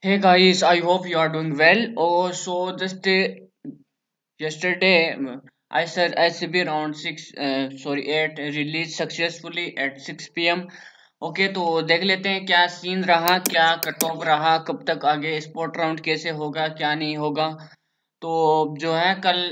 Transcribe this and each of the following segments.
Hey guys, I hope you are doing well. Oh, so just yesterday, I said ICB around 8 released successfully at 6 p.m. Okay, तो देख लेते हैं क्या scene रहा, क्या cut off रहा, कब तक आगे स्पोर्ट राउंड कैसे होगा, क्या नहीं होगा। तो जो है कल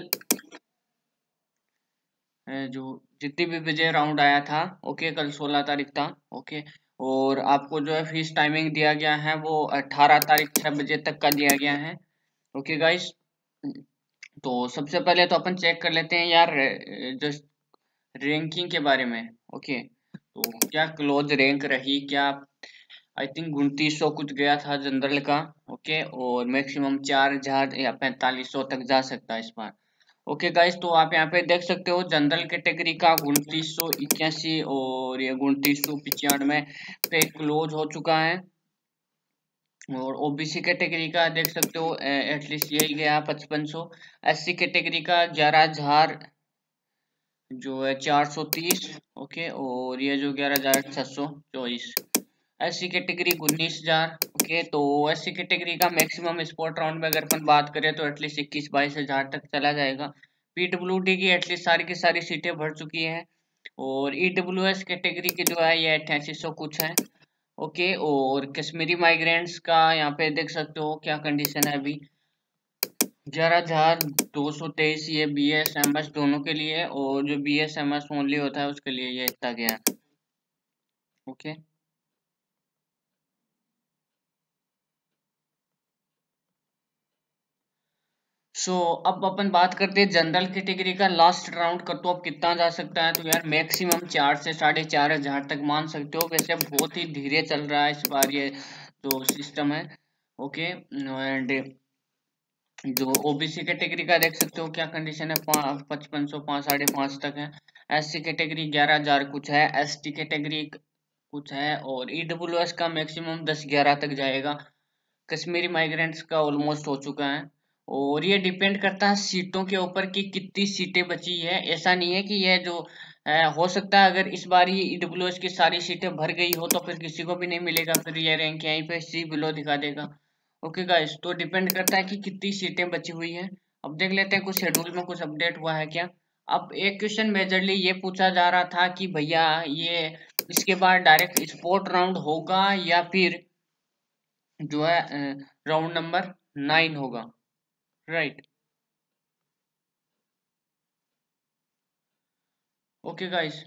जो जितनी भी विजय राउंड आया था, ओके, कल 16 तारीख था। ओके, और आपको जो है फीस टाइमिंग दिया गया है वो 18 तारीख 6 बजे तक का दिया गया है। ओके गाइस, तो सबसे पहले तो अपन चेक कर लेते हैं यार जस्ट रैंकिंग के बारे में। ओके, तो क्या क्लोज रैंक रही, क्या आई थिंक 2900 कुछ गया था जनरल का। ओके, और मैक्सिमम 4000 या 4500 तक जा सकता है इस बार। ओके गाइस, तो आप यहाँ पे देख सकते हो जनरल कैटेगरी का 2981 और ये 2995 पे क्लोज हो चुका है। और ओबीसी कैटेगरी का देख सकते हो एटलीस्ट यही गया 5500। एससी कैटेगरी का 11000 जो है 430। ओके, और ये जो 11624। SC category 19000। ओके, तो एससी कैटेगरी का मैक्सिमम स्पोर्ट राउंड में अगर अपन बात करें तो एटलीस्ट 21-22 हजार तक चला जाएगा। पीडब्ल्यूडी की एटलीस्ट सारी की सारी सीटें भर चुकी हैं। और ईडब्ल्यूएस कैटेगरी की जो है ये 8800 कुछ है। ओके, और कश्मीरी माइग्रेंट्स का यहाँ पे देख सकते हो क्या कंडीशन है अभी। 11223 ये बी एस एम एस दोनों के लिए, और जो B S M S only होता है उसके लिए ये इतना गया। ओके, सो अब अपन बात करते हैं जनरल कैटेगरी का लास्ट राउंड का, तो अब कितना जा सकता है। तो यार मैक्सिमम 4 से 4500 तक मान सकते हो। वैसे बहुत ही धीरे चल रहा है इस बार ये जो सिस्टम है। ओके, एंड जो ओबीसी कैटेगरी का देख सकते हो क्या कंडीशन है, 5500 5 5.5 तक है। एससी कैटेगरी 11000 कुछ है। एसटी कैटेगरी कुछ है। और ईडब्ल्यूएस का मैक्सिमम 10-11 तक जाएगा। कश्मीरी माइग्रेंट्स का ऑलमोस्ट हो चुका है। और ये डिपेंड करता है सीटों के ऊपर कि कितनी सीटें बची है। ऐसा नहीं है कि यह जो हो सकता है अगर इस बार ही ईडब्ल्यूएस की सारी सीटें भर गई हो तो फिर किसी को भी नहीं मिलेगा, फिर ये रैंक यहीं पे सी बिलो दिखा देगा। ओके गाइस, तो डिपेंड करता है कि कितनी सीटें बची हुई है। अब देख लेते हैं कुछ शेड्यूल में कुछ अपडेट हुआ है क्या। अब एक क्वेश्चन मेजरली ये पूछा जा रहा था कि भैया ये इसके बाद डायरेक्ट स्पोर्ट राउंड होगा या फिर जो है राउंड नंबर 9 होगा, राइट। ओके गाइस,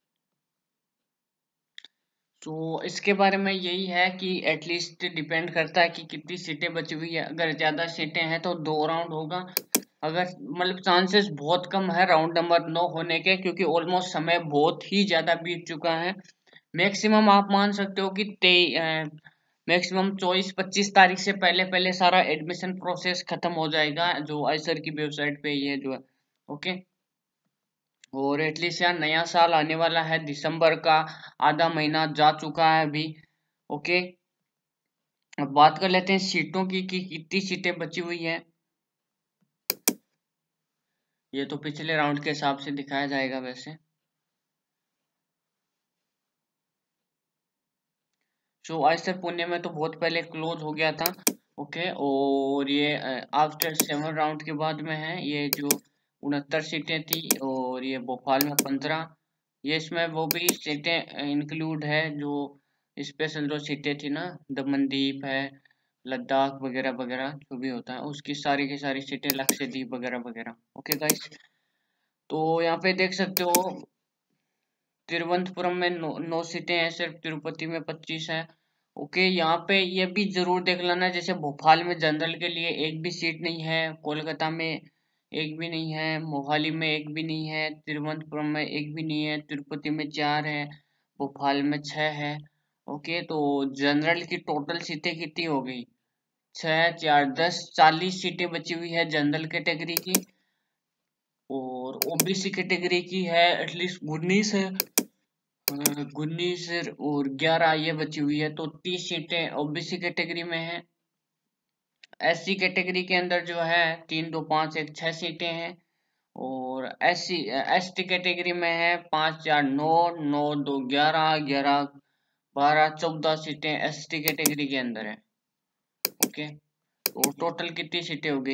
तो इसके बारे में यही है कि एटलीस्ट डिपेंड करता है कि कितनी सीटें बची हुई है। अगर ज्यादा सीटें हैं तो 2 राउंड होगा। अगर मतलब चांसेस बहुत कम है राउंड नंबर 9 होने के, क्योंकि ऑलमोस्ट समय बहुत ही ज्यादा बीत चुका है। मैक्सिमम आप मान सकते हो कि मैक्सिमम 24-25 तारीख से पहले पहले सारा एडमिशन प्रोसेस खत्म हो जाएगा जो आईसर की वेबसाइट पे ये जो है। ओके, और एटलीस्ट यार नया साल आने वाला है, दिसंबर का आधा महीना जा चुका है अभी। ओके, अब बात कर लेते हैं सीटों की कि कितनी सीटें बची हुई हैं। ये तो पिछले राउंड के हिसाब से दिखाया जाएगा वैसे। सो आज तक पुणे में तो बहुत पहले क्लोज हो गया था। ओके, और ये आफ्टर 7 राउंड के बाद में है ये जो 69 सीटें थी, और ये भोपाल में 15। ये इसमें वो भी सीटें इंक्लूड है जो स्पेशल जो सीटें थी ना, दमनदीप है, लद्दाख वगैरह वगैरह जो भी होता है उसकी सारी की सारी सीटें, लक्षद्वीप वगैरह वगैरह। ओके गाइस, तो यहाँ पे देख सकते हो तिरुवनंतपुरम में 9 सीटें हैं सिर्फ, तिरुपति में 25 है। ओके, यहाँ पे ये भी जरूर देख लेना, जैसे भोपाल में जनरल के लिए एक भी सीट नहीं है, कोलकाता में एक भी नहीं है, मोहाली में एक भी नहीं है, तिरुवनंतपुरम में एक भी नहीं है, तिरुपति में 4 है, भोपाल में 6 है। ओके, तो जनरल की टोटल सीटें कितनी हो गई, 6 4 10 40 सीटें बची हुई है जनरल कैटेगरी की। और ओबीसी कैटेगरी की है एटलीस्ट 19 है। 19 और 11 ये बची हुई है, तो 30 सीटें ओबीसी कैटेगरी में है। एससी कैटेगरी के अंदर जो है 3 2 5 1 6 सीटें हैं। और एसटी कैटेगरी में है 5 4 9 9 2 11 11 12 14 सीटें एसटी कैटेगरी के अंदर है। ओके, तो टोटल कितनी सीटें हो गई?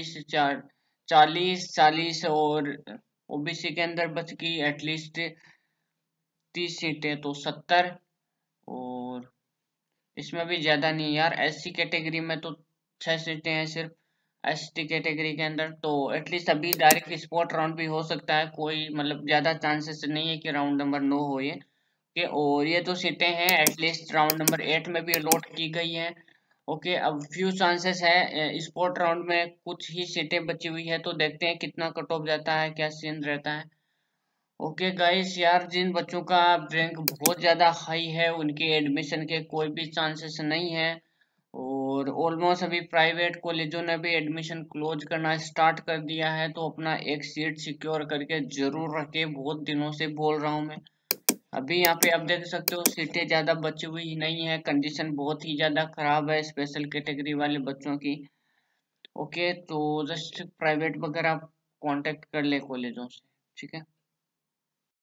40 और ओबीसी के अंदर बच गई एटलीस्ट 30 सीटें, तो 70। और इसमें भी ज्यादा नहीं यार, एससी कैटेगरी में तो 6 सीटें हैं सिर्फ, एसटी कैटेगरी के अंदर तो एटलीस्ट अभी डायरेक्ट स्पॉट राउंड भी हो सकता है, कोई मतलब ज्यादा चांसेस नहीं है कि राउंड नंबर 9 हो ये के। और ये तो सीटें हैं एटलीस्ट राउंड नंबर 8 में भी अलॉट की गई है। ओके, अब फ्यू चांसेस है स्पॉट राउंड में कुछ ही सीटें बची हुई है, तो देखते हैं कितना कट ऑफ जाता है, क्या सीन रहता है। ओके गाइस, यार जिन बच्चों का रैंक बहुत ज्यादा हाई है उनके एडमिशन के कोई भी चांसेस नहीं है। और ऑलमोस्ट अभी प्राइवेट कॉलेजों ने भी एडमिशन क्लोज करना स्टार्ट कर दिया है, तो अपना एक सीट सिक्योर करके जरूर रखे, बहुत दिनों से बोल रहा हूँ मैं। अभी यहाँ पे आप देख सकते हो सीटें ज्यादा बची हुई नहीं है, कंडीशन बहुत ही ज्यादा खराब है स्पेशल कैटेगरी वाले बच्चों की। ओके, तो जस्ट प्राइवेट वगैरह कांटेक्ट कर ले कॉलेजों से, ठीक है।